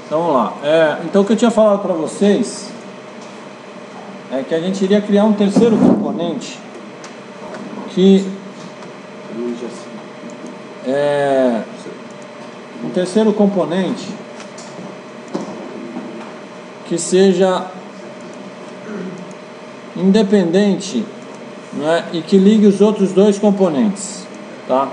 Então vamos lá. Então o que eu tinha falado para vocês é que a gente iria criar um terceiro componente que um terceiro componente que seja independente, né, e que ligue os outros dois componentes, tá?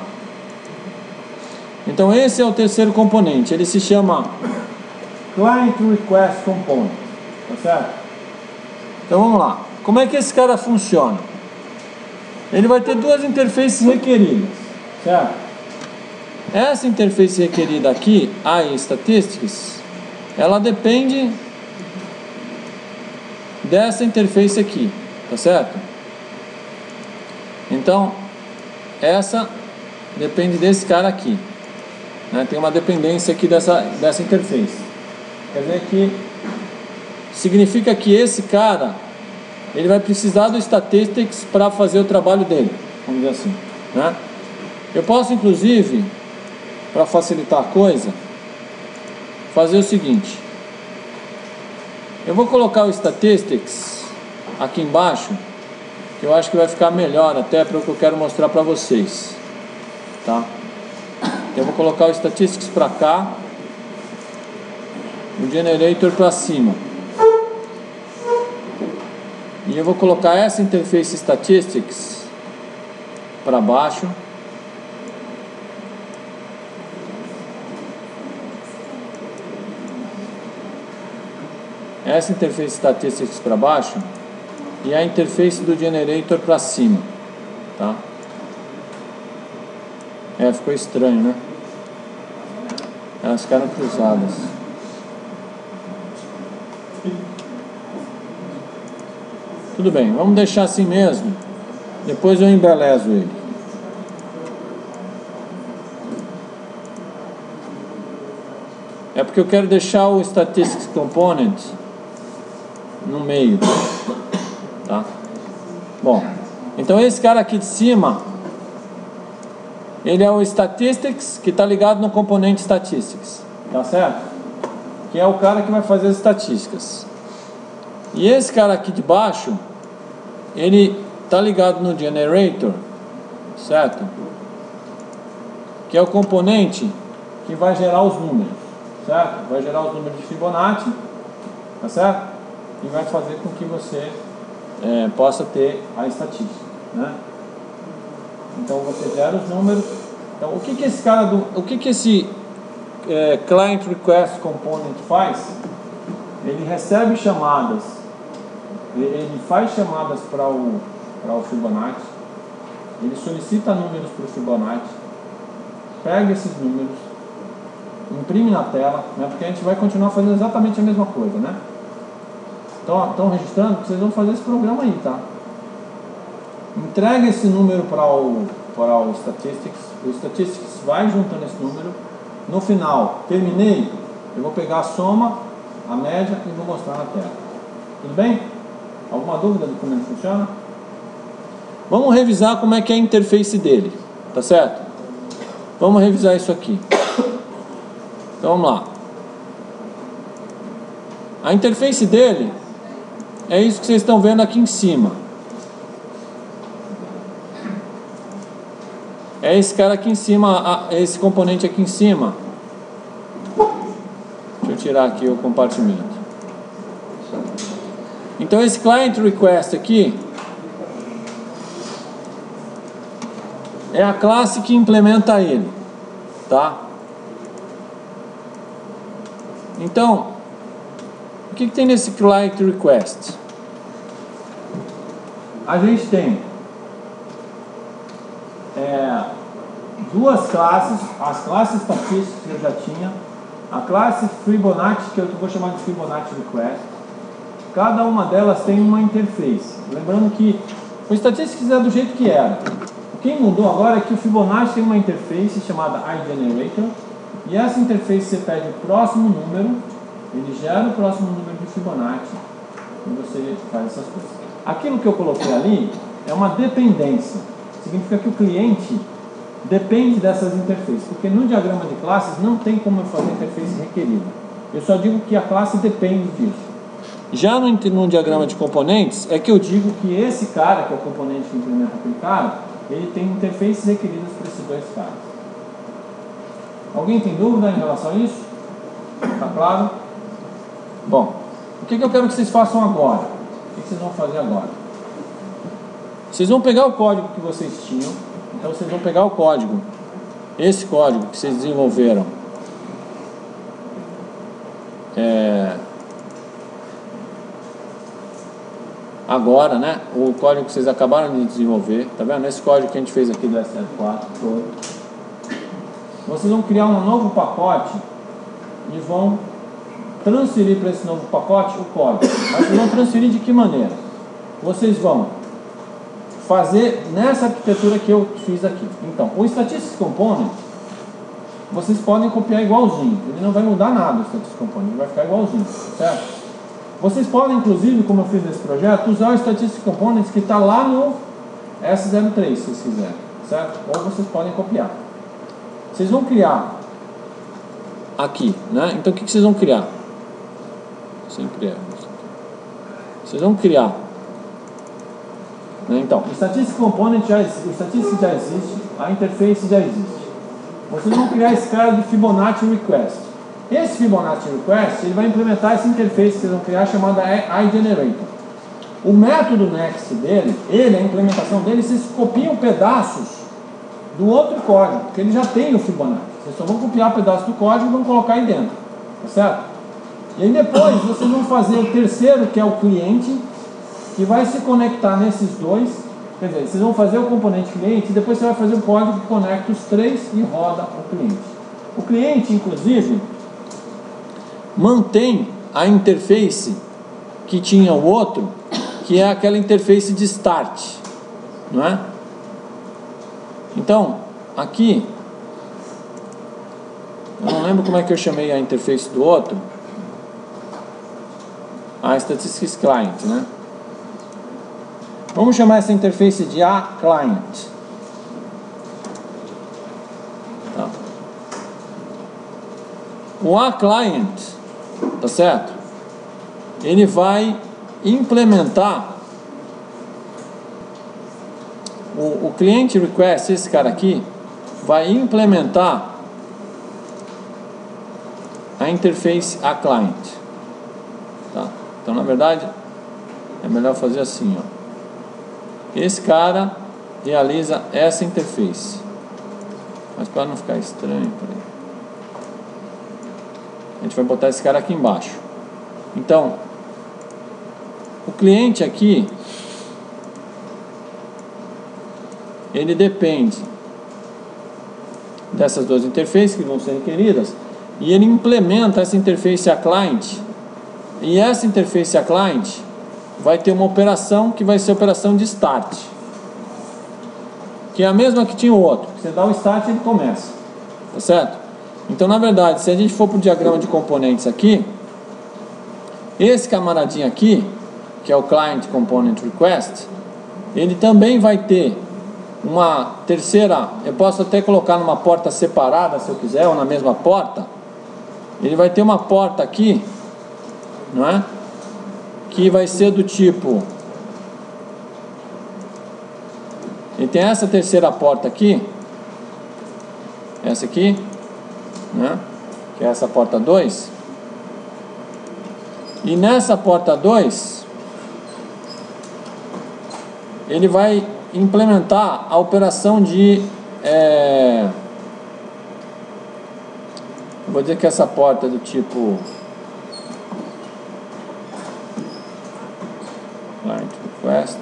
Então esse é o terceiro componente, ele se chama Client Request Component, tá certo? Então vamos lá, como é que esse cara funciona? Ele vai ter duas interfaces requeridas, certo? Essa interface requerida aqui, a Statistics, ela depende dessa interface aqui, tá certo? Então essa depende desse cara aqui, né? Tem uma dependência aqui dessa interface. Quer dizer que significa que esse cara ele vai precisar do Statistics para fazer o trabalho dele, vamos dizer assim, né? Eu posso inclusive, para facilitar a coisa, fazer o seguinte: eu vou colocar o Statistics aqui embaixo, que eu acho que vai ficar melhor até para o que eu quero mostrar para vocês, tá? Eu vou colocar o Statistics para cá, o Generator para cima, e eu vou colocar essa interface Statistics para baixo, essa interface Statistics para baixo e a interface do Generator para cima, tá? Ficou estranho, né? Elas ficaram cruzadas. Tudo bem, vamos deixar assim mesmo. Depois eu embelezo ele. É porque eu quero deixar o Statistics Component no meio, tá? Bom, então esse cara aqui de cima, ele é o Statistics que está ligado no componente Statistics, tá certo? Que é o cara que vai fazer as estatísticas. E esse cara aqui de baixo, ele está ligado no Generator, certo? Que é o componente que vai gerar os números, certo? Vai gerar os números de Fibonacci, tá certo? E vai fazer com que você possa ter a estatística, né? Então você gera os números. Então o que esse cara esse Client Request Component faz? Ele recebe chamadas, ele faz chamadas para o Fibonacci, ele solicita números para o Fibonacci, pega esses números, imprime na tela, né? Porque a gente vai continuar fazendo exatamente a mesma coisa, né? Estão registrando? Vocês vão fazer esse programa aí, tá? Entrega esse número para o Statistics. O Statistics vai juntando esse número. No final, terminei, eu vou pegar a soma, a média e vou mostrar na tela. Tudo bem? Alguma dúvida de como ele funciona? Vamos revisar como é que é a interface dele, tá certo? Vamos revisar isso aqui. Então vamos lá. A interface dele é isso que vocês estão vendo aqui em cima. É esse cara aqui em cima, esse componente aqui em cima. Deixa eu tirar aqui o compartimento. Então esse Client Request aqui é a classe que implementa ele, tá? Então, o que tem nesse Client Request? A gente tem duas classes, as classes estatísticas que eu já tinha, a classe Fibonacci, que eu vou chamar de Fibonacci Request. Cada uma delas tem uma interface. Lembrando que o Statistics é do jeito que era. O que mudou agora é que o Fibonacci tem uma interface chamada iGenerator, e essa interface você pede o próximo número, ele gera o próximo número de Fibonacci e você faz essas coisas. Aquilo que eu coloquei ali é uma dependência. Significa que o cliente depende dessas interfaces, porque no diagrama de classes não tem como eu fazer interface requerida. Eu só digo que a classe depende disso. Já no diagrama de componentes, é que eu digo que esse cara, que é o componente que implementa aquele cara, ele tem interfaces requeridas para esses dois caras. Alguém tem dúvida em relação a isso? Tá claro? Bom, o que eu quero que vocês façam agora? O que vocês vão fazer agora? Vocês vão pegar o código que vocês tinham. Então vocês vão pegar o código, esse código que vocês desenvolveram agora, né? O código que vocês acabaram de desenvolver, tá vendo? Esse código que a gente fez aqui do SL4 todo. Vocês vão criar um novo pacote e vão transferir para esse novo pacote o código. Mas vocês vão transferir de que maneira? Vocês vão fazer nessa arquitetura que eu fiz aqui. Então, o Statistics Component vocês podem copiar igualzinho. Ele não vai mudar nada, o Statistics Component, ele vai ficar igualzinho, certo? Vocês podem, inclusive, como eu fiz nesse projeto, usar o Statistics Component que está lá no S03, se vocês quiserem, certo? Ou vocês podem copiar. Vocês vão criar aqui, né? Então, o que vocês vão criar? Vocês vão criar, né? Então, o Statistics Component já existe, o Statistics já existe, a interface já existe. Vocês vão criar esse cara de Fibonacci Request. Esse Fibonacci Request, ele vai implementar essa interface que vocês vão criar chamada iGenerator. O método next dele, a implementação dele, vocês copiam pedaços do outro código, porque ele já tem o Fibonacci. Vocês só vão copiar pedaços do código e vão colocar aí dentro, tá certo? E aí depois vocês vão fazer o terceiro, que é o cliente, que vai se conectar nesses dois. Quer dizer, vocês vão fazer o componente cliente e depois você vai fazer o código que conecta os três e roda o cliente. O cliente, inclusive, mantém a interface que tinha o outro, que é aquela interface de start, não é? Então, aqui, eu não lembro como é que eu chamei a interface do outro. A Statistics Client, né? Vamos chamar essa interface de A-Client. Tá. O A-Client, tá certo? Ele vai implementar o cliente request, esse cara aqui, vai implementar a interface A-Client. Tá? Então, na verdade, é melhor fazer assim, ó. Esse cara realiza essa interface. Mas para não ficar estranho, a gente vai botar esse cara aqui embaixo. Então, o cliente aqui, ele depende dessas duas interfaces que vão ser requeridas, e ele implementa essa interface a client, e essa interface a client vai ter uma operação que vai ser a operação de start, que é a mesma que tinha o outro. Você dá o start e ele começa, tá certo? Então, na verdade, se a gente for para o diagrama de componentes aqui, esse camaradinho aqui, que é o Client Component Request, ele também vai ter uma terceira, eu posso até colocar numa porta separada se eu quiser, ou na mesma porta. Ele vai ter uma porta aqui, não é? Que vai ser do tipo, ele tem essa terceira porta aqui, essa aqui, né? Que é essa porta 2, e nessa porta 2 ele vai implementar a operação de eu vou dizer que essa porta é do tipo client request,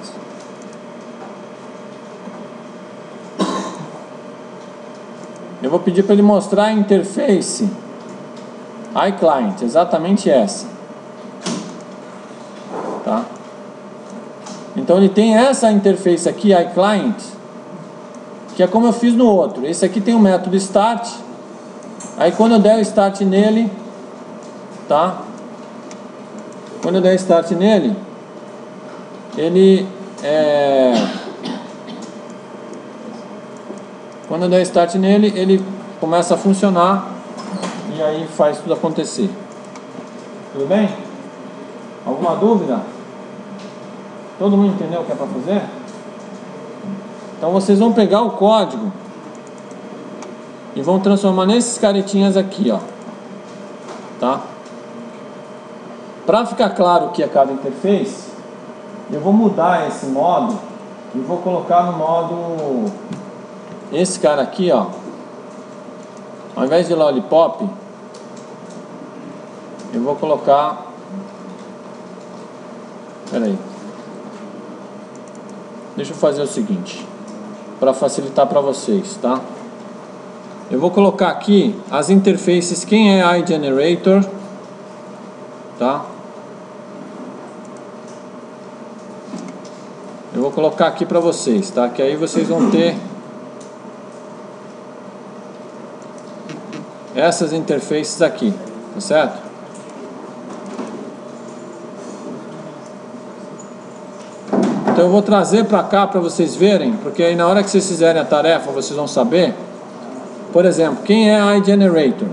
eu vou pedir para ele mostrar a interface iClient, exatamente essa, tá? Então ele tem essa interface aqui, iClient, que é como eu fiz no outro. Esse aqui tem o método start. Aí quando eu der o start nele, tá? Quando eu der start nele, ele quando eu der start nele, ele começa a funcionar e aí faz tudo acontecer. Tudo bem? Alguma dúvida? Todo mundo entendeu o que é para fazer? Então vocês vão pegar o código e vão transformar nesses caretinhas aqui, ó. Tá? Para ficar claro o que é cada interface, eu vou mudar esse modo e vou colocar no modo esse cara aqui, ó. Ao invés de lollipop, eu vou colocar, peraí, deixa eu fazer o seguinte, para facilitar para vocês, tá? Eu vou colocar aqui as interfaces, quem é iGenerator, tá? Eu vou colocar aqui para vocês, tá? Que aí vocês vão ter essas interfaces aqui, tá certo? Então eu vou trazer para cá para vocês verem, porque aí na hora que vocês fizerem a tarefa vocês vão saber. Por exemplo, quem é iGenerator?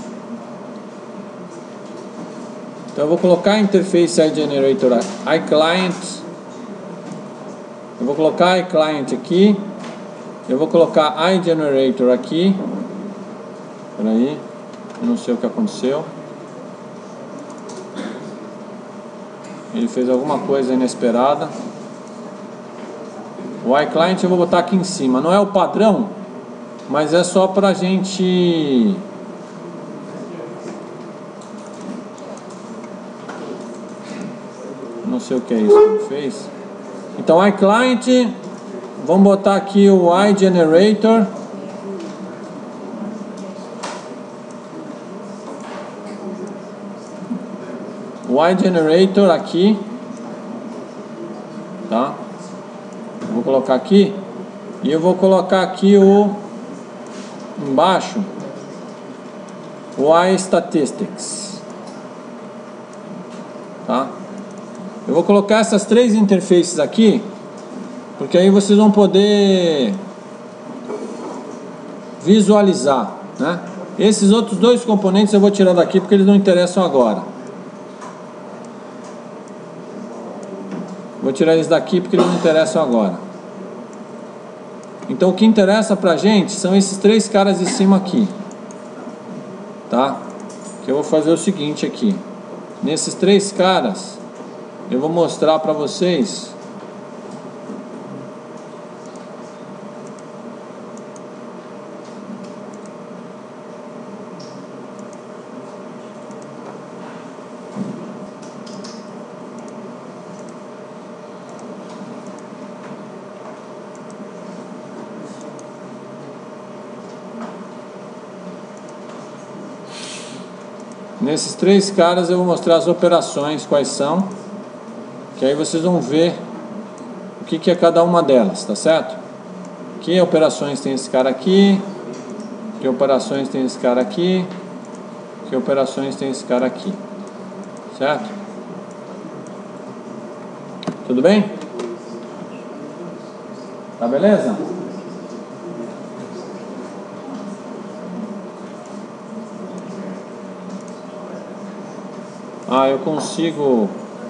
Então eu vou colocar a interface iGenerator iClient. Eu vou colocar iClient aqui. Eu vou colocar iGenerator aqui. Peraí, eu não sei o que aconteceu. Ele fez alguma coisa inesperada. O iClient eu vou botar aqui em cima. Não é o padrão, mas é só pra gente não sei o que é isso que ele fez. Então iClient, vamos botar aqui o iGenerator. O iGenerator aqui, tá? Vou colocar aqui e eu vou colocar aqui o embaixo o iStatistics, tá? Eu vou colocar essas três interfaces aqui, porque aí vocês vão poder visualizar, né? Esses outros dois componentes eu vou tirar daqui porque eles não interessam agora. Vou tirar eles daqui porque eles não interessam agora. Então o que interessa pra gente são esses três caras de cima aqui, tá? Que eu vou fazer o seguinte aqui. Nesses três caras eu vou mostrar pra vocês nesses três caras eu vou mostrar as operações, quais são, que aí vocês vão ver o que é cada uma delas, tá certo? Que operações tem esse cara aqui, que operações tem esse cara aqui, que operações tem esse cara aqui, certo? Tudo bem? Tá beleza? Ah, eu consigo.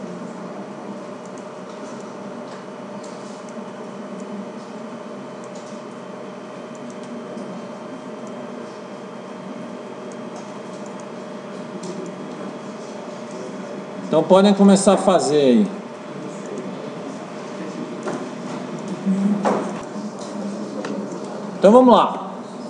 Então podem começar a fazer aí. Então vamos lá.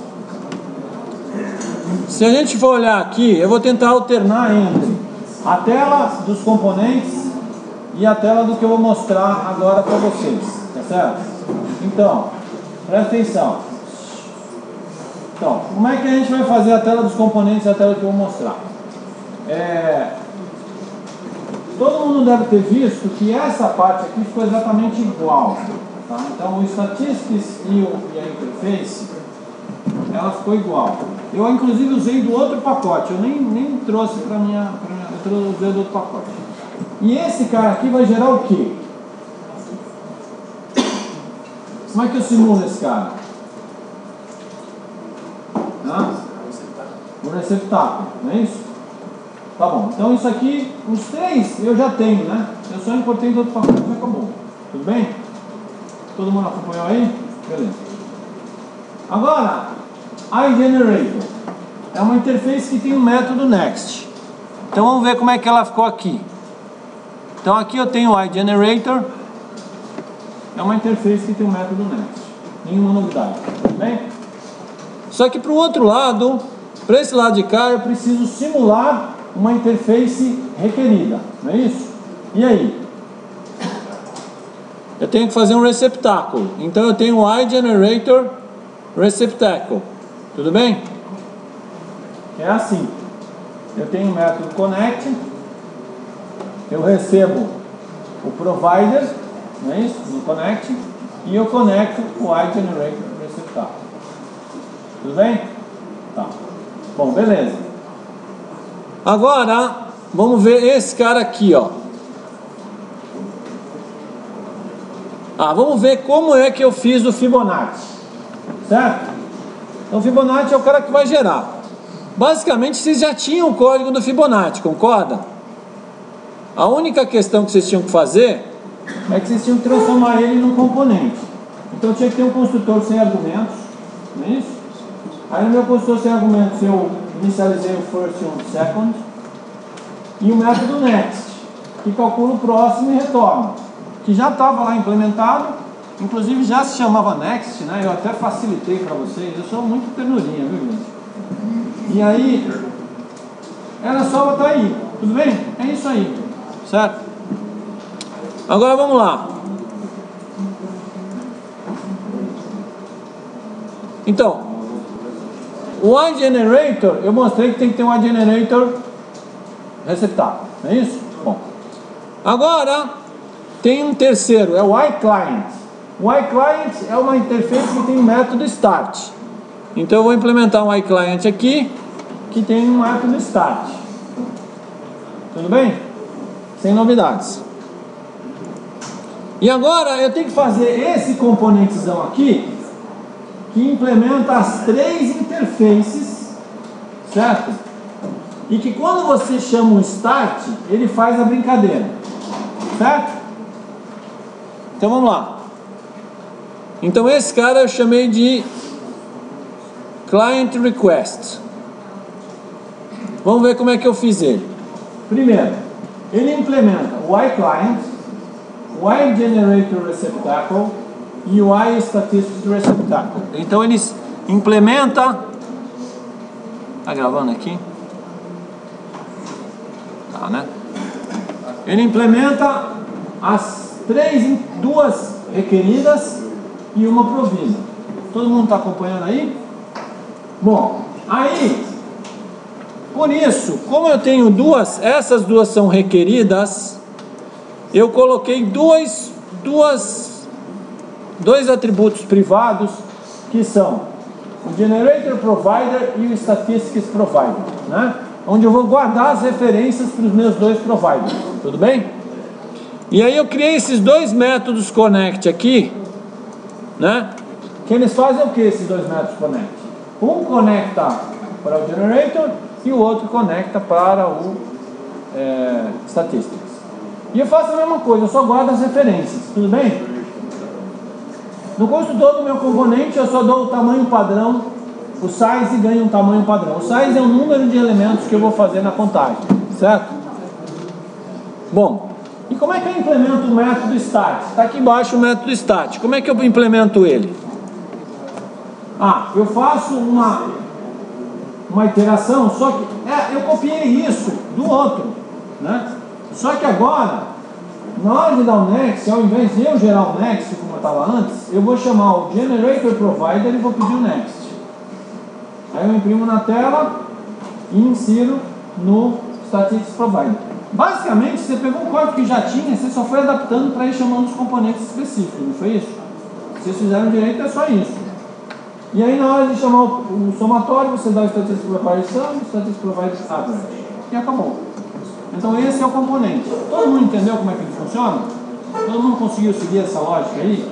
Se a gente for olhar aqui, eu vou tentar alternar entre a tela dos componentes e a tela do que eu vou mostrar agora para vocês, tá certo? Então, presta atenção. Então, como é que a gente vai fazer a tela dos componentes e a tela que eu vou mostrar? Todo mundo deve ter visto que essa parte aqui ficou exatamente igual, tá? Então, o Statistics e a Interface, ela ficou igual. Eu inclusive usei do outro pacote, eu nem trouxe para minha eu usei do outro pacote. E esse cara aqui vai gerar o quê? Como é que eu simulo esse cara? Um receptáculo, não é isso? Tá bom, então isso aqui, os três eu já tenho, né? Eu só importei do outro pacote e acabou. Tudo bem? Todo mundo acompanhou aí? Beleza. Agora, iGenerator é uma interface que tem um método next. Então vamos ver como é que ela ficou aqui. Então aqui eu tenho o iGenerator, é uma interface que tem um método next. Nenhuma novidade, tudo bem? Só que para o outro lado, para esse lado de cá, eu preciso simular uma interface requerida, não é isso? E aí? Eu tenho que fazer um receptáculo. Então eu tenho o iGenerator receptacle. Tudo bem? É assim. Eu tenho o método connect. Eu recebo o provider, não é isso? No connect. E eu conecto o iGenerator receptacle. Tudo bem? Tá. Bom, beleza. Agora, vamos ver esse cara aqui, ó. Vamos ver como é que eu fiz o Fibonacci. Certo? Então o Fibonacci é o cara que vai gerar. Basicamente vocês já tinham o código do Fibonacci, concorda? A única questão que vocês tinham que fazer é que vocês tinham que transformar ele num componente. Então tinha que ter um construtor sem argumentos, não é isso? Aí no meu construtor sem argumentos eu inicializei o first e o second e o método next, que calcula o próximo e retorna, que já estava lá implementado, inclusive já se chamava next, né? Eu até facilitei para vocês, eu sou muito ternurinha, viu, gente? E aí, era só botar aí, tudo bem? É isso aí, certo? Agora vamos lá. Então, o iGenerator, eu mostrei que tem que ter um iGenerator receptáculo, não é isso? Bom, agora tem um terceiro, é o iClient. O iClient é uma interface que tem um método start. Então eu vou implementar um iClient aqui, que tem um método start. Tudo bem? Sem novidades. E agora eu tenho que fazer esse componentezão aqui, que implementa as três interfaces, certo? E que quando você chama o start, ele faz a brincadeira, certo? Então vamos lá. Então esse cara eu chamei de client request. Vamos ver como é que eu fiz ele. Primeiro, ele implementa o iClient, o iGenerator receptacle e o iStatistics receptacle. Então eles implementa. Tá gravando aqui? Tá, né? Ele implementa as duas requeridas e uma provida. Todo mundo está acompanhando aí? Bom, aí, por isso, como eu tenho essas duas são requeridas, eu coloquei dois atributos privados, que são o Generator Provider e o Statistics Provider, né? Onde eu vou guardar as referências para os meus dois providers, tudo bem? E aí eu criei esses dois métodos connect aqui, né? Que eles fazem o que, esses dois métodos connect? Um conecta para o Generator e o outro conecta para o Statistics. E eu faço a mesma coisa, eu só guardo as referências, tudo bem? No construtor do meu componente eu só dou o tamanho padrão, o size ganha um tamanho padrão. O size é o número de elementos que eu vou fazer na contagem, certo? Bom, e como é que eu implemento o método stat? Está aqui embaixo o método stat. Como é que eu implemento ele? Eu faço uma iteração, só que eu copiei isso do outro, né? Só que agora, na hora de dar o next, ao invés de eu gerar o next como eu estava antes, eu vou chamar o Generator Provider e vou pedir o next. Aí eu imprimo na tela e insiro no Statistics Provider. Basicamente, você pegou um código que já tinha, você só foi adaptando para ir chamando os componentes específicos, não foi isso? Se vocês fizeram direito, é só isso. E aí, na hora de chamar o somatório, você dá o Statistics Provider Sum e o Statistics Provider Average. E acabou. Então, esse é o componente. Todo mundo entendeu como é que ele funciona? Todo mundo conseguiu seguir essa lógica aí?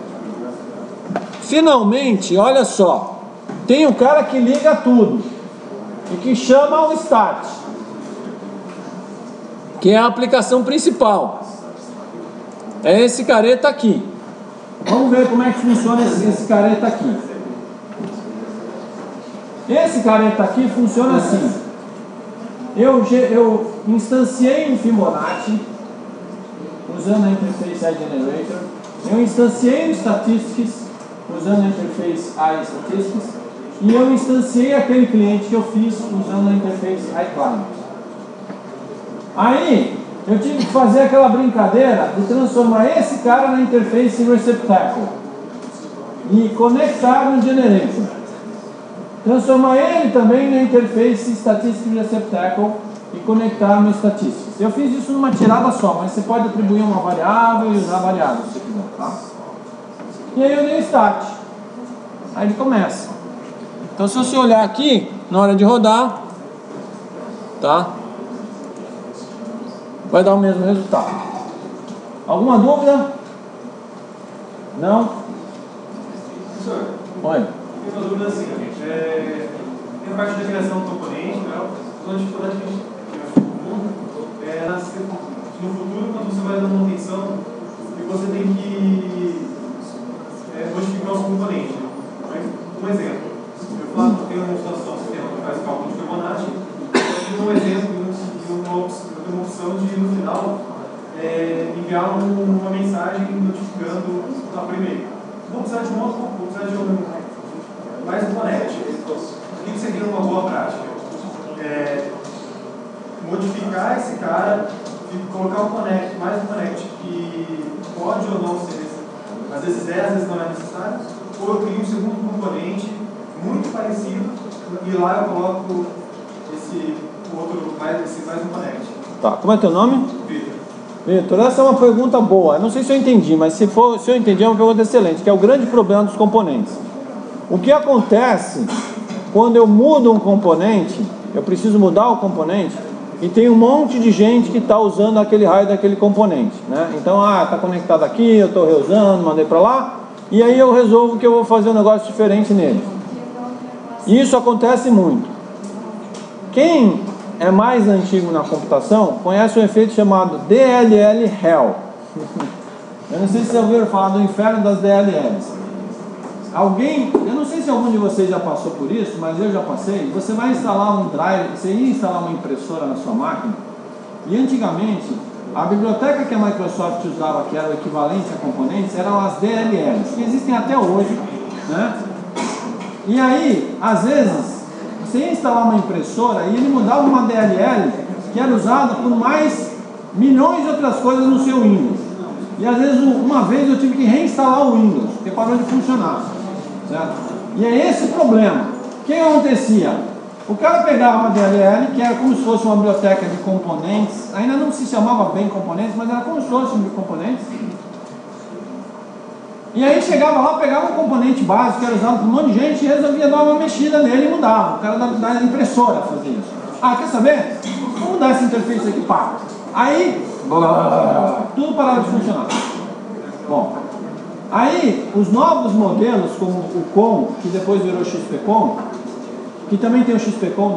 Finalmente, olha só. Tem o cara que liga tudo e que chama o start. que é a aplicação principal. É esse careta aqui. Vamos ver como é que funciona esse careta aqui. Esse careta aqui funciona assim. Eu instanciei um Fibonacci usando a interface iGenerator. Eu instanciei o Statistics usando a interface iStatistics. E eu instanciei aquele cliente que eu fiz usando a interface iClient. Aí eu tive que fazer aquela brincadeira de transformar esse cara na interface receptacle e conectar no generator. Transformar ele também na interface statistics receptacle e conectar no statistics. Eu fiz isso numa tirada só, mas você pode atribuir uma variável e usar a variável se quiser, tá? E aí eu dei start. Aí ele começa. Então se você olhar aqui, na hora de rodar, tá? Vai dar o mesmo resultado. Alguma dúvida? Não? Professor, Oi. tem uma dúvida assim, tem a parte da criação do componente, uma dificuldade que a gente no futuro, quando você vai dar manutenção, e você tem que modificar os componentes. Um exemplo, eu falo que tem uma situação, você faz cálculo de Fibonacci, um exemplo de uma opção de, no final, enviar uma mensagem notificando a primeira. Vou precisar de mais um connect. O que seria uma boa prática? Modificar esse cara e colocar um connect, mais um connect que pode ou não ser, às vezes às vezes não é necessário, ou eu crio um segundo componente muito parecido e lá eu coloco esse mais um connect. Tá, como é teu nome? Vitor. Vitor, essa é uma pergunta boa. Eu não sei se eu entendi, mas se eu entendi é uma pergunta excelente, que é o grande problema dos componentes. O que acontece quando eu mudo um componente, eu preciso mudar o componente, e tem um monte de gente que está usando aquele raio daquele componente, né? Então, está conectado aqui, eu estou reusando, mandei para lá, e aí eu resolvo que eu vou fazer um negócio diferente nele. Isso acontece muito. Quem é mais antigo na computação conhece um efeito chamado DLL-Hell. Eu não sei se vocês ouviram falar do inferno das DLLs. Eu não sei se algum de vocês já passou por isso, mas eu já passei. Você vai instalar um drive, você ia instalar uma impressora na sua máquina, e antigamente a biblioteca que a Microsoft usava, que era o equivalente a componentes, eram as DLLs, que existem até hoje, né? E aí, às vezes, você ia instalar uma impressora e ele mudava uma DLL que era usada por mais milhões de outras coisas no seu Windows. E às vezes, uma vez eu tive que reinstalar o Windows, porque parou de funcionar. Certo? E é esse o problema. O que acontecia? O cara pegava uma DLL, que era como se fosse uma biblioteca de componentes, ainda não se chamava bem componentes, mas era como se fosse um componentes. E aí chegava lá, pegava um componente básico que era usado por um monte de gente e resolvia dar uma mexida nele e mudava. O cara da impressora fazia isso. Quer saber? Vamos mudar essa interface aqui, pá. Aí, tudo parava de funcionar. Bom, aí os novos modelos, como o COM, que depois virou XPCOM, que também tem o XPCOM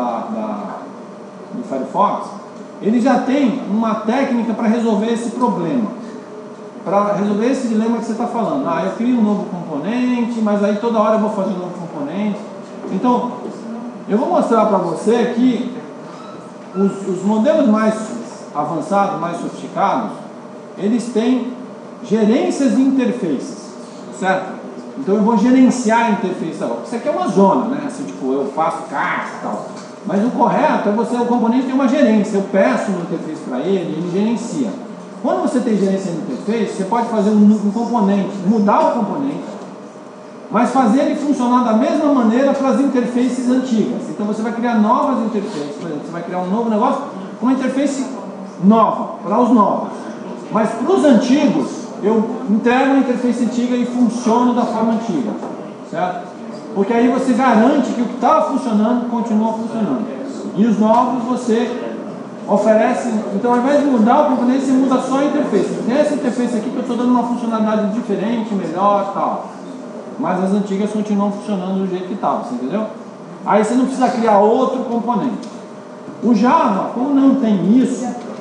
do Firefox, ele já tem uma técnica para resolver esse problema. Para resolver esse dilema que você está falando. Eu crio um novo componente, mas aí toda hora eu vou fazer um novo componente. Então, eu vou mostrar para você que os modelos mais avançados, mais sofisticados, eles têm gerências de interfaces, certo? Então eu vou gerenciar a interface agora. Isso aqui é uma zona, né? Assim, tipo, eu faço caixa e tal. Mas o correto é o componente tem uma gerência. Eu peço uma interface para ele gerencia. Quando você tem gerência de interface, você pode fazer um componente, mudar o componente, mas fazer ele funcionar da mesma maneira para as interfaces antigas. Então você vai criar novas interfaces. Por exemplo, você vai criar um novo negócio com uma interface nova, para os novos. Mas para os antigos, eu entrego a interface antiga e funciono da forma antiga, certo? Porque aí você garante que o que estava funcionando continua funcionando. E os novos você oferece, então ao invés de mudar o componente, você muda só a interface. Tem essa interface aqui que eu estou dando uma funcionalidade diferente, melhor e tal. Mas as antigas continuam funcionando do jeito que estava, você entendeu? Aí você não precisa criar outro componente. O Java, como não tem isso,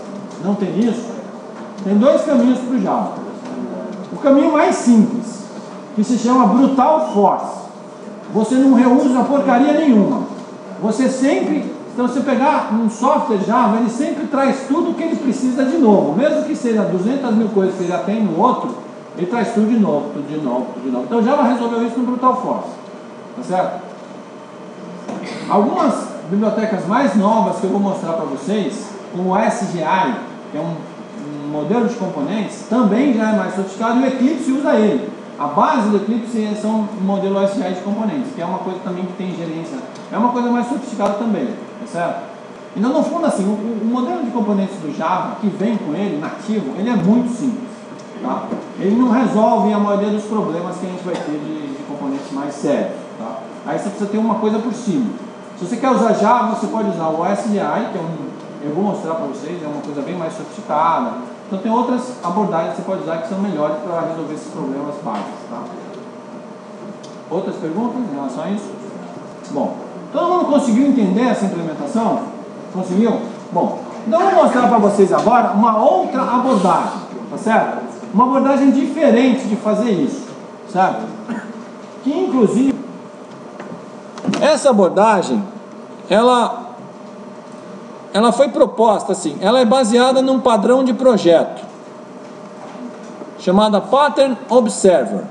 não ter isso, tem dois caminhos para o Java. O caminho mais simples, que se chama Brutal Force. Você não reusa porcaria nenhuma. Você sempre, então você pegar um software Java, ele sempre traz tudo o que ele precisa de novo. Mesmo que seja 200 mil coisas que ele já tem no outro, ele traz tudo de novo, tudo de novo, tudo de novo. Então o Java resolveu isso no Brutal Force. Tá certo? Algumas bibliotecas mais novas que eu vou mostrar para vocês, como o SGI, que é um modelo de componentes, também já é mais sofisticado e o Eclipse usa ele. A base do Eclipse são o modelo SGI de componentes, que é uma coisa também que tem gerência, é uma coisa mais sofisticada também, tá certo? Então, no fundo, assim, o modelo de componentes do Java, que vem com ele, nativo, ele é muito simples, tá? Ele não resolve a maioria dos problemas que a gente vai ter de componentes mais sérios, tá? Aí você precisa ter uma coisa por cima. Se você quer usar Java, você pode usar o SGI, que eu vou mostrar para vocês, é uma coisa bem mais sofisticada. Então tem outras abordagens que você pode usar que são melhores para resolver esses problemas básicos, tá? Outras perguntas em relação a isso? Bom, todo mundo conseguiu entender essa implementação? Conseguiu? Bom, então eu vou mostrar para vocês agora uma outra abordagem, tá certo? Uma abordagem diferente de fazer isso, certo? Que inclusive essa abordagem, ela foi proposta assim, ela é baseada num padrão de projeto chamada Pattern Observer.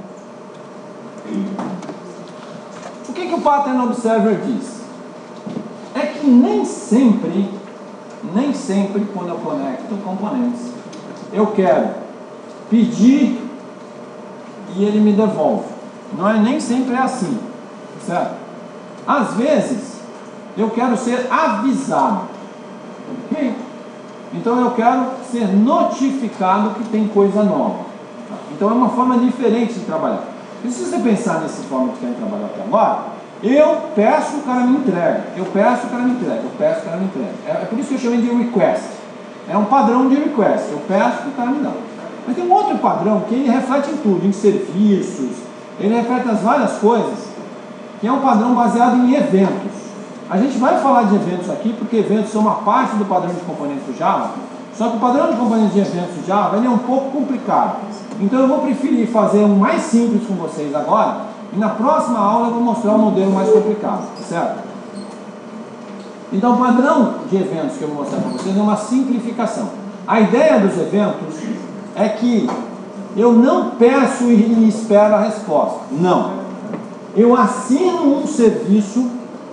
O que o Pattern Observer diz? É que nem sempre quando eu conecto componentes, eu quero pedir e ele me devolve. Nem sempre é assim, certo? Às vezes, eu quero ser avisado. Ok? Então eu quero ser notificado que tem coisa nova. Então é uma forma diferente de trabalhar. E se você pensar nessa forma que tem trabalhar até agora, eu peço, o cara me entrega. Eu peço, o cara me entrega. Eu peço, o cara me entrega. É por isso que eu chamei de request. É um padrão de request. Eu peço, o cara me dá. Mas tem um outro padrão que ele reflete em tudo, em serviços, ele reflete as várias coisas, que é um padrão baseado em eventos. A gente vai falar de eventos aqui, porque eventos são uma parte do padrão de componentes do Java, só que o padrão de componentes de eventos do Java ele é um pouco complicado. Então eu vou preferir fazer um mais simples com vocês agora, e na próxima aula eu vou mostrar um modelo mais complicado, certo? Então o padrão de eventos que eu vou mostrar para vocês é uma simplificação. A ideia dos eventos é que eu não peço e espero a resposta. Não. Eu assino um serviço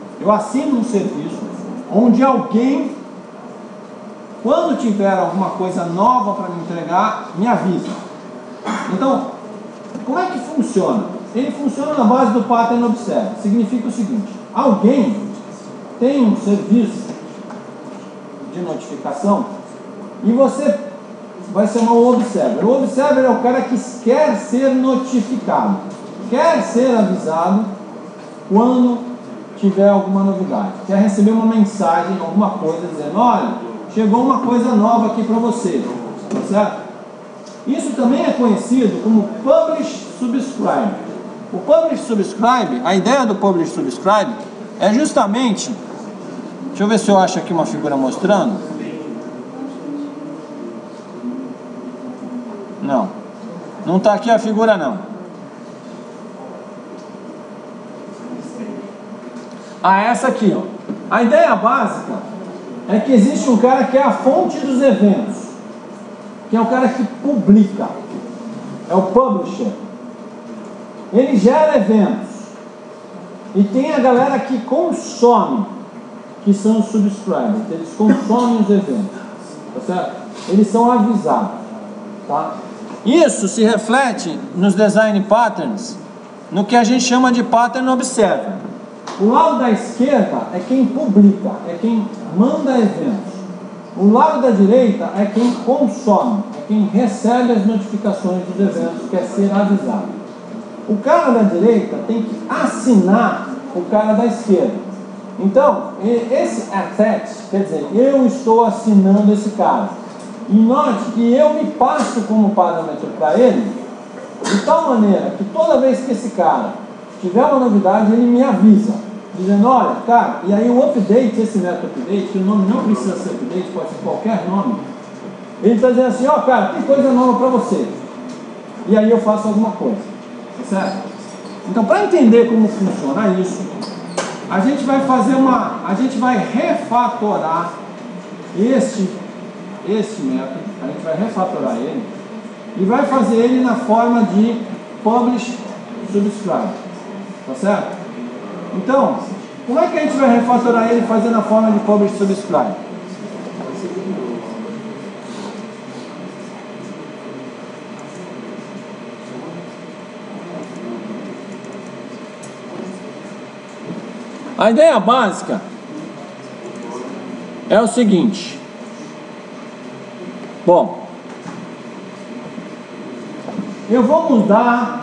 onde alguém, quando tiver alguma coisa nova para me entregar, me avisa. Então, como é que funciona? Ele funciona na base do Pattern Observer. Significa o seguinte: alguém tem um serviço de notificação e você vai chamar o Observer. O Observer é o cara que quer ser notificado, quer ser avisado quando tiver alguma novidade, quer receber uma mensagem, alguma coisa dizendo: olha, chegou uma coisa nova aqui para você, tá certo? Isso também é conhecido como Publish Subscribe. O Publish Subscribe, a ideia do Publish Subscribe é justamente, deixa eu ver se eu acho aqui uma figura mostrando. Não está aqui a figura não. Essa aqui, ó. A ideia básica é que existe um cara que é a fonte dos eventos, que é o cara que publica, é o publisher. Ele gera eventos e tem a galera que consome, que são os subscribers. Eles consomem os eventos, tá certo? Eles são avisados, tá? Isso se reflete nos design patterns, no que a gente chama de Pattern Observer. O lado da esquerda é quem publica, é quem manda eventos. O lado da direita é quem consome, é quem recebe as notificações dos eventos, quer ser avisado. O cara da direita tem que assinar o cara da esquerda. Então, esse attach, quer dizer, eu estou assinando esse cara. E note que eu me passo como parâmetro para ele, de tal maneira que toda vez que esse cara tiver uma novidade, ele me avisa, dizendo: olha, cara, e aí o update, esse método update, que o nome não precisa ser update, pode ser qualquer nome, Ele está dizendo assim, ó, cara, tem coisa nova para você. E aí eu faço alguma coisa, tá certo? Então, para entender como funciona isso, a gente vai refatorar este método, a gente vai refatorar ele e vai fazer ele na forma de publish subscribe, tá certo? Então, como é que a gente vai refatorar ele fazendo a forma de publish subscribe? A ideia básica é o seguinte. Bom, eu vou mudar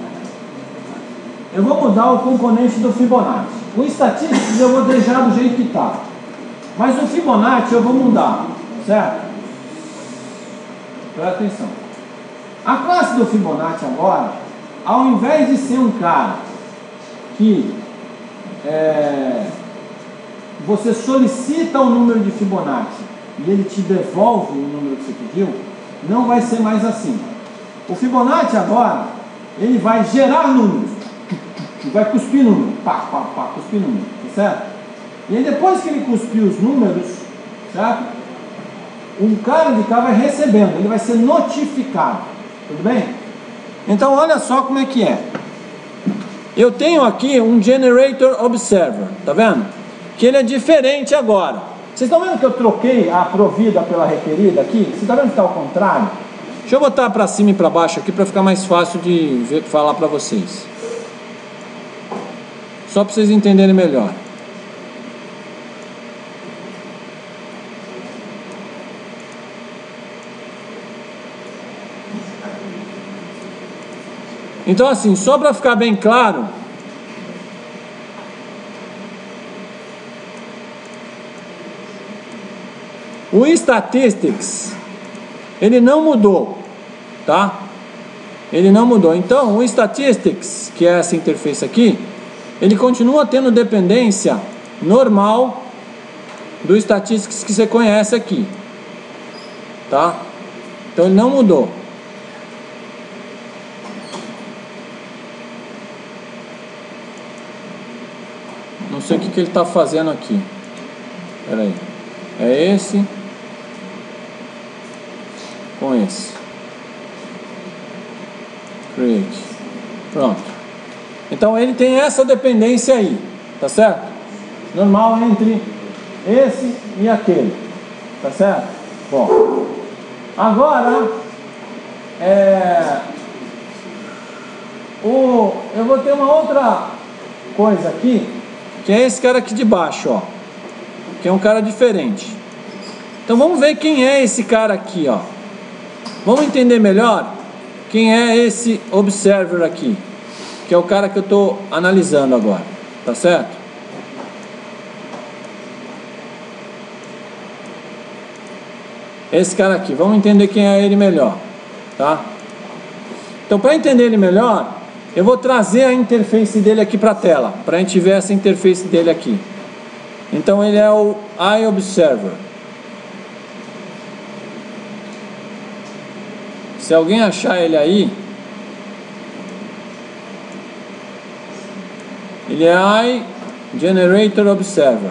o componente do Fibonacci. O Statistics eu vou deixar do jeito que está, mas o Fibonacci eu vou mudar, certo? Presta atenção. A classe do Fibonacci agora, ao invés de ser um cara que você solicita o número de Fibonacci e ele te devolve o número que você pediu, não vai ser mais assim. O Fibonacci agora, ele vai gerar números, vai cuspir número, cuspir número, tá certo? E aí depois que ele cuspir os números, certo? Um cara de cá vai recebendo, ele vai ser notificado, tudo bem? Então olha só como é que é. Eu tenho aqui um Generator Observer, tá vendo? Que ele é diferente agora. Vocês estão vendo que eu troquei a provida pela requerida aqui? Você está vendo que está ao contrário? Deixa eu botar para cima e para baixo aqui para ficar mais fácil de falar para vocês. Só para vocês entenderem melhor. Então assim, só para ficar bem claro, o Statistics, ele não mudou, tá? Ele não mudou. Então, o Statistics, que é essa interface aqui, ele continua tendo dependência normal do Statistics que você conhece aqui, tá? Então, ele não mudou. Não sei o que ele está fazendo aqui. Espera aí. É esse com esse. Create. Pronto. Então ele tem essa dependência aí, tá certo? Normal entre esse e aquele, tá certo? Bom, agora eu vou ter uma outra coisa aqui, que é esse cara aqui de baixo, ó, que é um cara diferente. Então vamos ver quem é esse cara aqui, ó. Vamos entender melhor quem é esse observer aqui, que é o cara que eu estou analisando agora, tá certo? Esse cara aqui, vamos entender quem é ele melhor, tá? Então, para entender ele melhor, eu vou trazer a interface dele aqui para a tela, para a gente ver essa interface dele aqui. Então ele é o iObserver. Se alguém achar ele aí, ele é iGenerator Observer.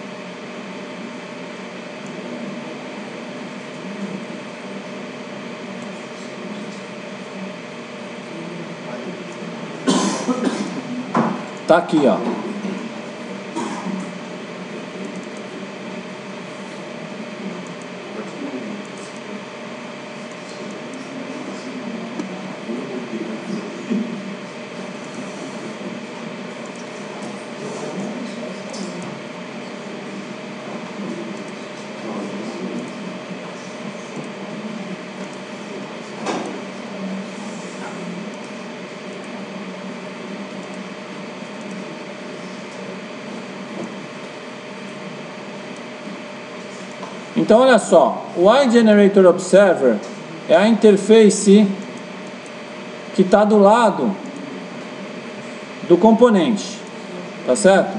Tá aqui, ó. Então olha só, o iGenerator Observer é a interface que está do lado do componente, tá certo?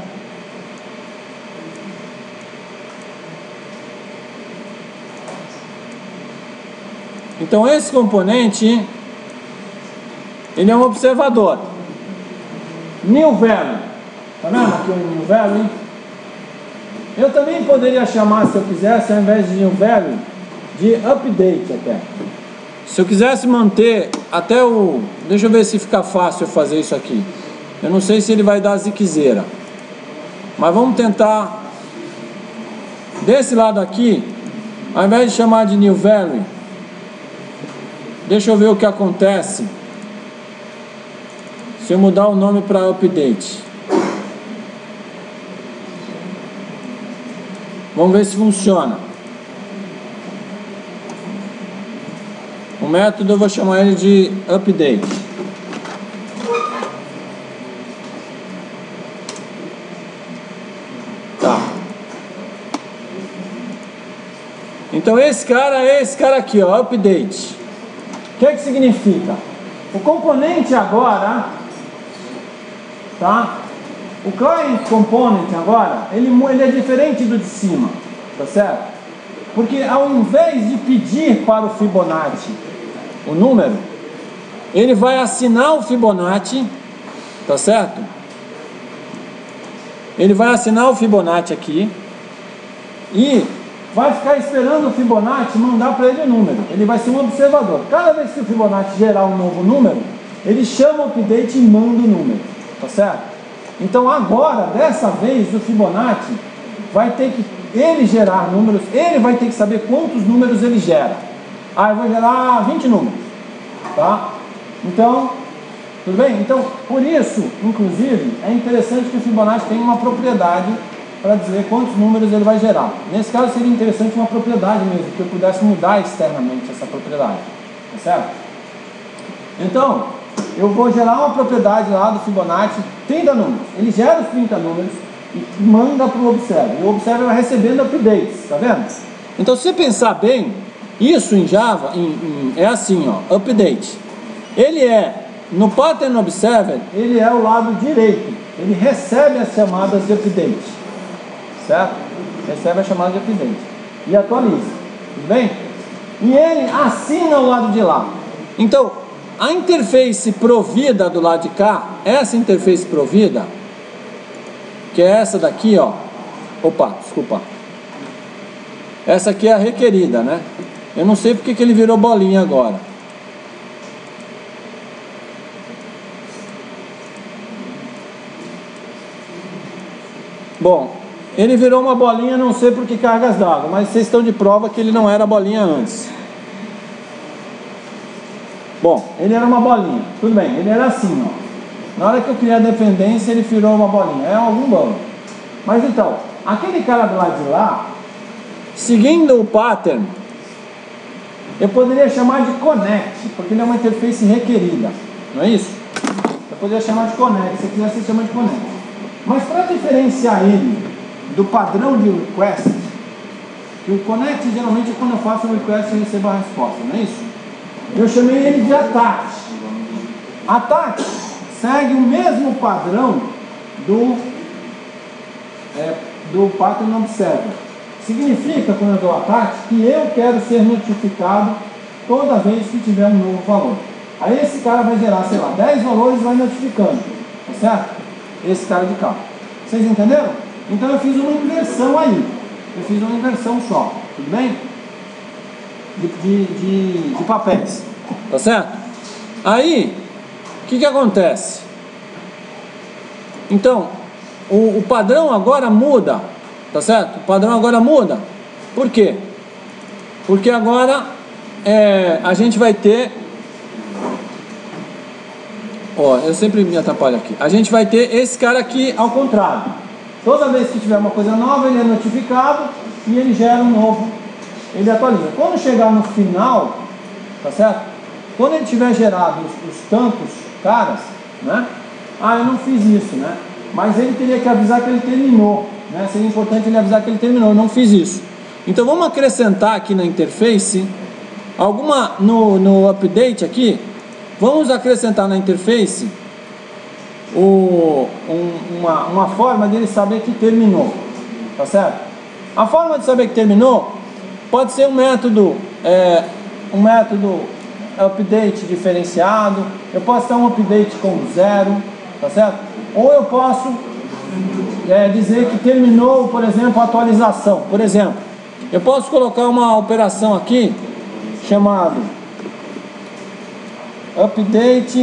Então esse componente, ele é um observador. New value, tá vendo aqui o new value? Eu também poderia chamar, se eu quisesse, ao invés de new value, de update até. Se eu quisesse manter até o... Deixa eu ver se fica fácil eu fazer isso aqui. Eu não sei se ele vai dar ziquezeira. Mas vamos tentar. Desse lado aqui, ao invés de chamar de new value, deixa eu ver o que acontece se eu mudar o nome para update. Vamos ver se funciona. O método eu vou chamar ele de update. Tá. Então esse cara é esse cara aqui, ó, update. O que é que significa? O componente agora, tá? O client component agora, ele é diferente do de cima, tá certo? Porque ao invés de pedir para o Fibonacci o número, ele vai assinar o Fibonacci, tá certo? Ele vai assinar o Fibonacci aqui e vai ficar esperando o Fibonacci mandar para ele o número. Ele vai ser um observador. Cada vez que o Fibonacci gerar um novo número, ele chama o update e manda o número, tá certo? Então agora, dessa vez, o Fibonacci vai ter que ele gerar números, ele vai ter que saber quantos números ele gera. Ah, eu vou gerar 20 números, tá? Então, tudo bem? Então, por isso, inclusive, é interessante que o Fibonacci tenha uma propriedade para dizer quantos números ele vai gerar. Nesse caso, seria interessante uma propriedade mesmo, que eu pudesse mudar externamente essa propriedade, tá certo? Então, eu vou gerar uma propriedade lá do Fibonacci, 30 números. Ele gera os 30 números e manda para o Observer. E o Observer vai recebendo updates, tá vendo? Então, se você pensar bem, isso em Java é assim, ó, update. Ele é, no Pattern Observer, ele é o lado direito. Ele recebe as chamadas de update, certo? Recebe as chamadas de update e atualiza, tudo bem? E ele assina o lado de lá. Então, a interface provida do lado de cá, essa interface provida, que é essa daqui, ó. Opa, desculpa. Essa aqui é a requerida, né? Eu não sei porque que ele virou bolinha agora. Bom, ele virou uma bolinha, não sei por que cargas d'água, mas vocês estão de prova que ele não era bolinha antes. Bom, ele era uma bolinha, tudo bem, ele era assim, ó. Na hora que eu criei a dependência, ele virou uma bolinha, é algum bolo. Mas então, aquele cara do lado de lá, seguindo o pattern, eu poderia chamar de connect, porque ele é uma interface requerida, não é isso? Eu poderia chamar de connect, se quiser você chama de connect. Mas para diferenciar ele do padrão de request, que o connect geralmente é quando eu faço um request e recebo a resposta, não é isso? Eu chamei ele de attach. Attach segue o mesmo padrão do Pattern Observer. Significa, quando eu dou attach, que eu quero ser notificado toda vez que tiver um novo valor. Aí esse cara vai gerar, sei lá, 10 valores e vai notificando, tá certo? Esse cara de cá. Vocês entenderam? Então eu fiz uma inversão aí. Eu fiz uma inversão só, tudo bem? De papéis, tá certo? Aí, o que acontece? Então, o padrão agora muda, tá certo? O padrão agora muda. Por quê? Porque agora a gente vai ter... Ó, eu sempre me atrapalho aqui. A gente vai ter esse cara aqui ao contrário. Toda vez que tiver uma coisa nova, ele é notificado e ele gera um novo, ele atualiza. Quando chegar no final, tá certo? Quando ele tiver gerado os tantos caras, né? Ah, eu não fiz isso, né? Mas ele teria que avisar que ele terminou, né? Seria importante ele avisar que ele terminou. Eu não fiz isso. Então vamos acrescentar aqui na interface alguma no update aqui. Vamos acrescentar na interface uma forma dele saber que terminou, tá certo? A forma de saber que terminou pode ser um método um método update diferenciado, eu posso ter um update com 0, tá certo? Ou eu posso dizer que terminou, por exemplo, a atualização. Por exemplo, eu posso colocar uma operação aqui chamado update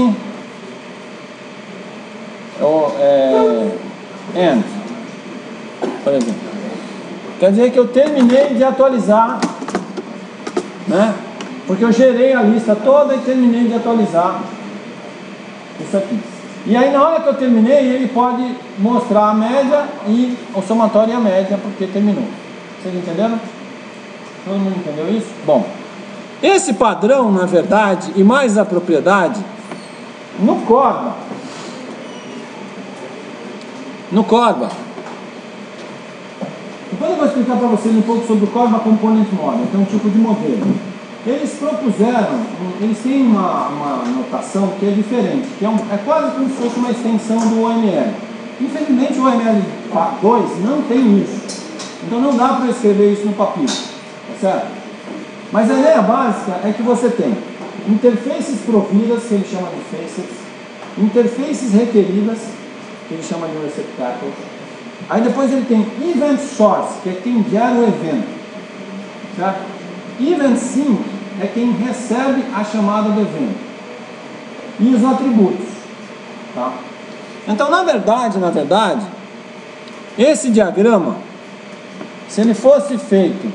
end, por exemplo. Quer dizer que eu terminei de atualizar, né? Porque eu gerei a lista toda e terminei de atualizar isso aqui. E aí na hora que eu terminei, ele pode mostrar a média e o somatório e a média, porque terminou. Vocês entenderam? Todo mundo entendeu isso? Bom, esse padrão, na verdade, e mais a propriedade, no Corba, depois eu vou explicar para vocês um pouco sobre o Corba Component Model, que é um tipo de modelo. Eles propuseram, eles têm uma notação que é diferente, que é quase como se fosse uma extensão do OML. Infelizmente o OML 2 não tem isso, então não dá para escrever isso no papiro, tá certo? Mas a ideia básica é que você tem interfaces providas, que ele chama de facets, interfaces requeridas, que ele chama de receptacles. Aí depois ele tem event source, que é quem gera o evento, certo? Event sync é quem recebe a chamada do evento. E os atributos, tá? Então, na verdade, esse diagrama, se ele fosse feito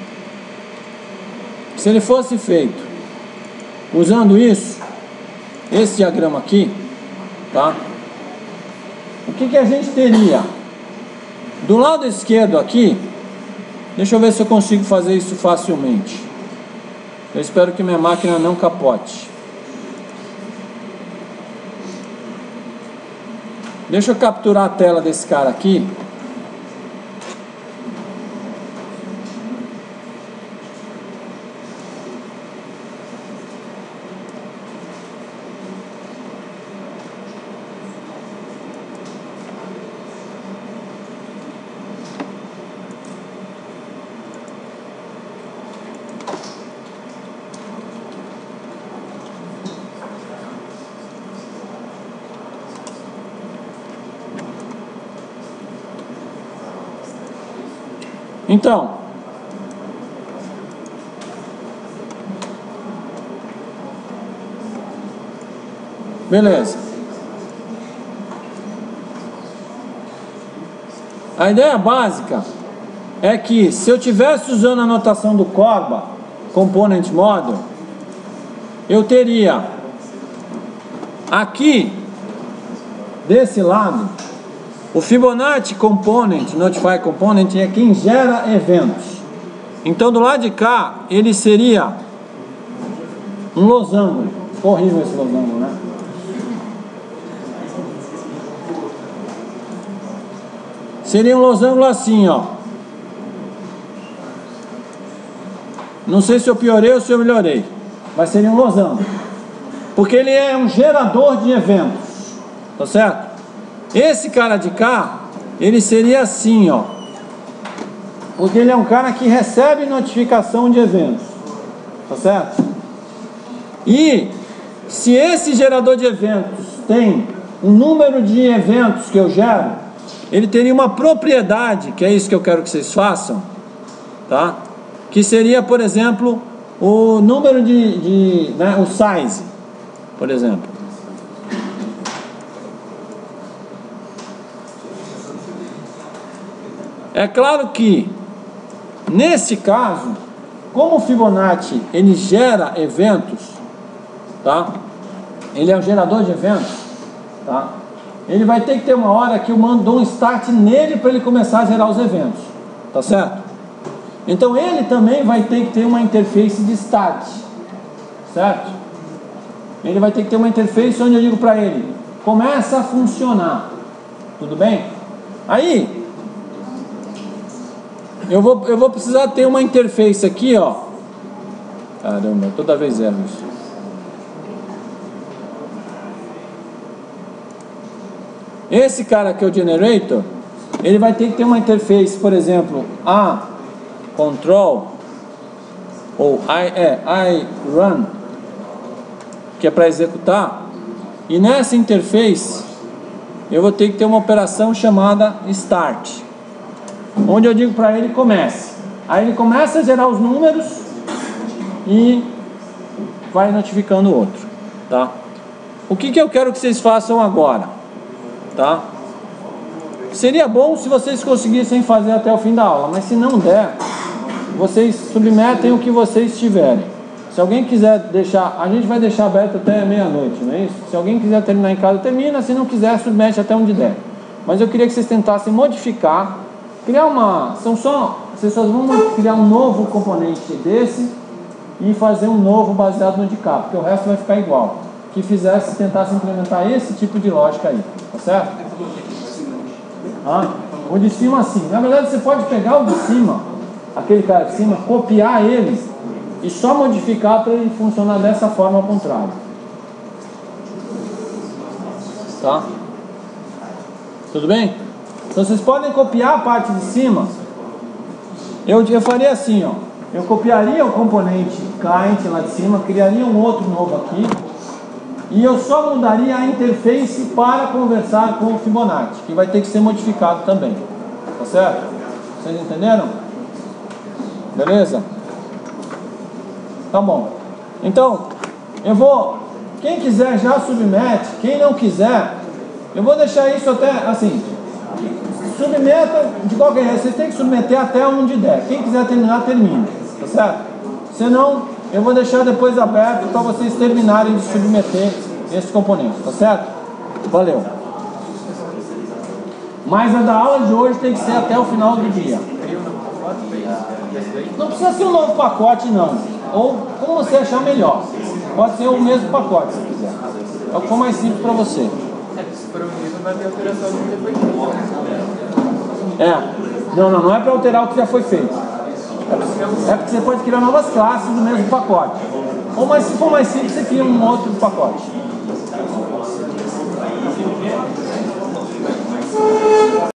usando isso, esse diagrama aqui, tá? O que a gente teria? Do lado esquerdo aqui, deixa eu ver se eu consigo fazer isso facilmente. Eu espero que minha máquina não capote. Deixa eu capturar a tela desse cara aqui. Então, beleza. A ideia básica é que se eu tivesse usando a notação do Corba Component Model, eu teria aqui desse lado o Fibonacci Component, Notify Component, é quem gera eventos. Então do lado de cá ele seria um losango. Ficou horrível esse losango, né? Seria um losango assim, ó. Não sei se eu piorei ou se eu melhorei, mas seria um losango, porque ele é um gerador de eventos, tá certo? Esse cara de cá, ele seria assim, ó, porque ele é um cara que recebe notificação de eventos, tá certo? E se esse gerador de eventos tem um número de eventos que eu gero, ele teria uma propriedade, que é isso que eu quero que vocês façam, tá? Que seria, por exemplo, o número o size, por exemplo. É claro que, nesse caso, como o Fibonacci, ele gera eventos, tá? Ele é um gerador de eventos, tá? Ele vai ter que ter uma hora que eu mando um start nele para ele começar a gerar os eventos, tá certo? Então ele também vai ter que ter uma interface de start, certo? Ele vai ter que ter uma interface onde eu digo para ele, começa a funcionar, tudo bem? Aí eu vou precisar ter uma interface aqui, ó. Caramba, toda vez erro isso. Esse cara aqui é o generator. Ele vai ter que ter uma interface, por exemplo, a control ou I run, que é para executar, e nessa interface eu vou ter que ter uma operação chamada start, onde eu digo para ele comece. Aí ele começa a gerar os números e vai notificando o outro, tá? O que eu quero que vocês façam agora, tá? Seria bom se vocês conseguissem fazer até o fim da aula, mas se não der, vocês submetem o que vocês tiverem. Se alguém quiser deixar, a gente vai deixar aberto até meia-noite, não é isso? Se alguém quiser terminar em casa, termina. Se não quiser, submete até onde der. Mas eu queria que vocês tentassem modificar, criar vocês só vão criar um novo componente desse e fazer um novo baseado no de cá, porque o resto vai ficar igual. Que tentasse implementar esse tipo de lógica aí, tá certo? O de cima assim. Na verdade, você pode pegar o de cima, aquele cara de cima, copiar ele e só modificar para ele funcionar dessa forma ao contrário. Tá? Tudo bem? Então vocês podem copiar a parte de cima. Eu faria assim, ó. Eu copiaria o componente client lá de cima, criaria um outro novo aqui, e eu só mudaria a interface para conversar com o Fibonacci, que vai ter que ser modificado também. Tá certo? Vocês entenderam? Beleza? Tá bom. Então, quem quiser já submete, quem não quiser, eu vou deixar isso até assim. Submeta de qualquer jeito, vocês têm que submeter até onde der. Quem quiser terminar, termina. Tá certo? Senão, eu vou deixar depois aberto para vocês terminarem de submeter esse componente. Tá certo? Valeu. Mas a da aula de hoje tem que ser até o final do dia. Não precisa ser um novo pacote, não. Ou como você achar melhor. Pode ser o mesmo pacote, se quiser. É o que for mais simples para você. Não é para alterar o que já foi feito. É porque você pode criar novas classes do mesmo pacote. Ou mas se for mais simples, você cria um outro pacote.